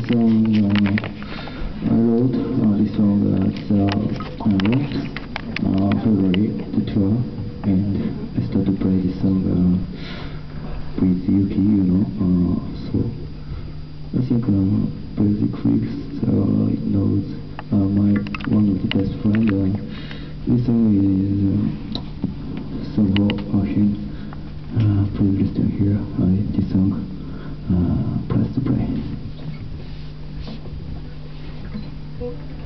song I wrote. This song I wrote February the 12th, and I started to play this song with Yuki, so I think basic lyrics it knows my one of the best friend. This song is so for him. Please listen here. This song. Press to play.